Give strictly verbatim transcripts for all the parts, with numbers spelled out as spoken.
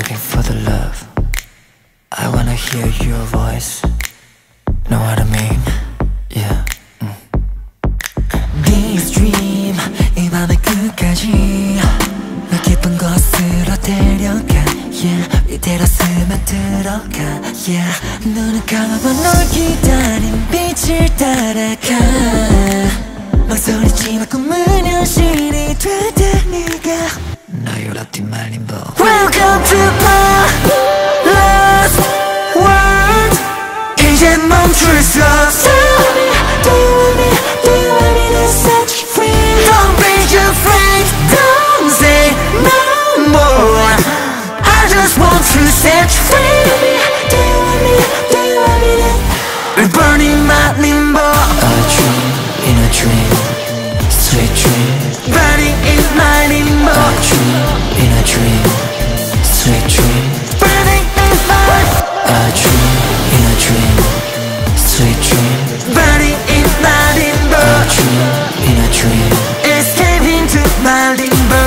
looking for the love. I wanna hear your voice. Know what I mean? Yeah. mm. This dream 이 밤의 끝까지 너 깊은 곳으로 데려가. Yeah, 이대로 스며 들어가. Yeah, 눈을 감아봐 널 기다린 빛을 따라가. 막 소리치며 꿈은 현실이 되듯 네가 나의 라틴 말림보. Welcome to my last world. 이제 멈출 수 없어. Do you want me, do you want me to set you free? Don't be afraid, don't say no more. I just want to set you free. Do you want me, do you want me to? We're burning my limbo. A dream in a dream, sweet dream. Burning in my limbo. A dream in a dream, sweet dream. Burning in my. A dream in a dream, sweet dream. Burning in my limbo. A dream in a dream. Escape into my limbo.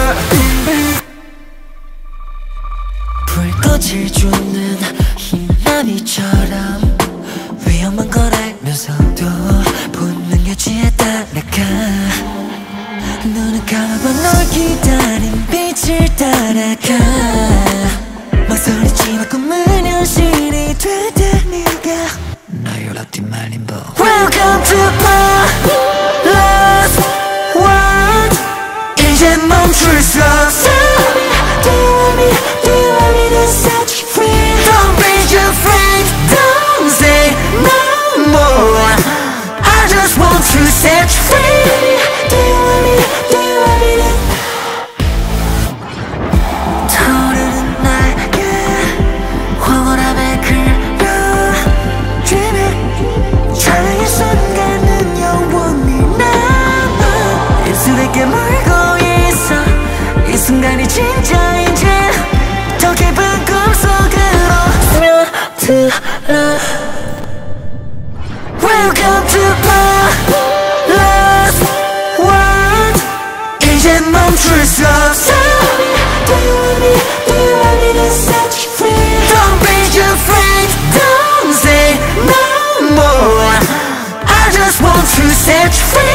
불꽃을 주는 희나미처럼 위험한 걸 알면서도 본능 여지에 따라가. 눈을 감아봐 널 기다린 빛을 따라가. 막 소리치며 꿈은 현실이 되듯 네가 나의 라틴 말림보. Welcome to my last world. 이제 멈출 수 없어. Do you want me, do you want me to set you free? Don't be afraid, don't say no more. I just want to set you free. Do you want me, do you want me to? 타오르는 날개 황홀함에 끌려 Dreaming 촬영의 순간은 영원히 남아. 입술에 깨물고 있어 이 순간이 진짜인지. 더 깊은 꿈속으로 스며들어. Welcome to my last world. 이제 멈출 수 없어. Do you want me, do you want me to set you free? Don't be afraid, don't say no more. I just want to set you free.